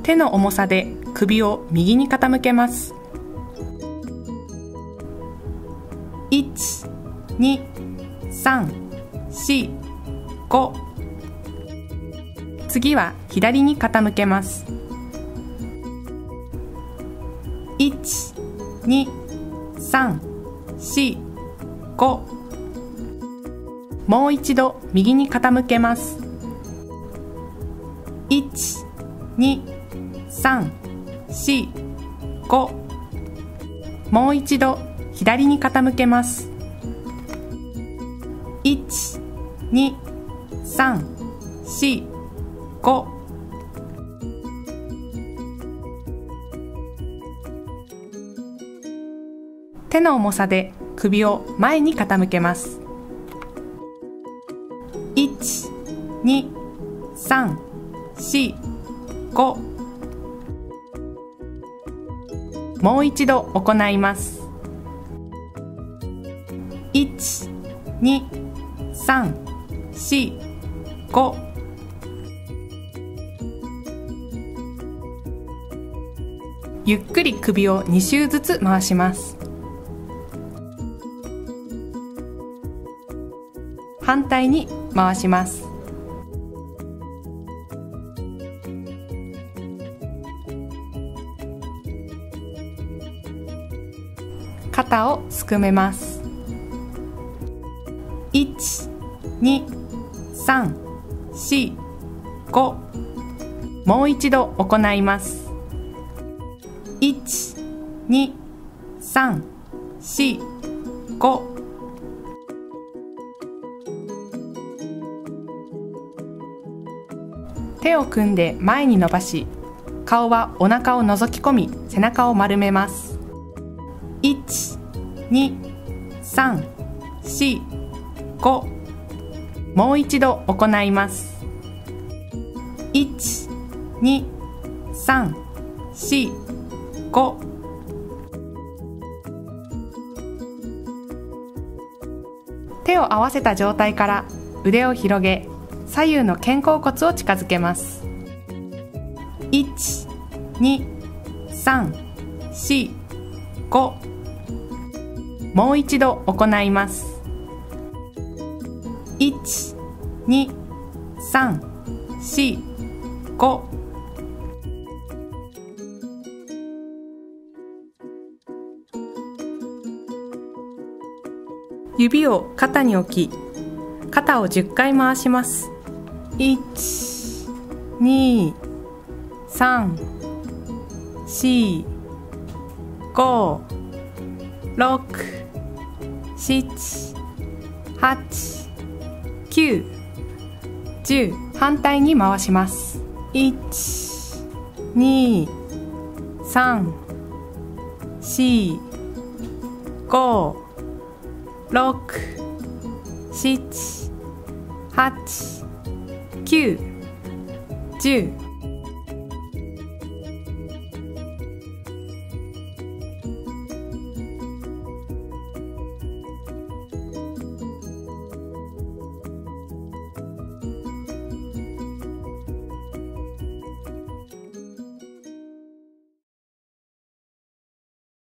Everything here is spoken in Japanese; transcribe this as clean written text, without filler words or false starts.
手の重さで首を右に傾けます。1、2、3、4、5。次は左に傾けます。1、2、3、4、5。もう一度右に傾けます。1、2、3、4、5。もう一度左に傾けます。1、2、3、4、5。手の重さで首を前に傾けます。1、2、3、4、5。もう一度行います。1、2、3、4、5。ゆっくり首を2周ずつ回します。反対に回します。肩をすくめます。1、2、3、4、5。もう一度行います。1、2、3、4、5。手を組んで前に伸ばし、顔はお腹を覗き込み、背中を丸めます。1、2、3、4、5。もう一度行います。1、2、3、4、5。手を合わせた状態から腕を広げ、左右の肩甲骨を近づけます。1、2、3、4、5。もう一度行います。1、2、3、4、5。指を肩に置き、肩を10回回します。1、2、3、4、5、6、7、8、9、10。反対に回します。1、2、3、4、5、6、7、8、9、10。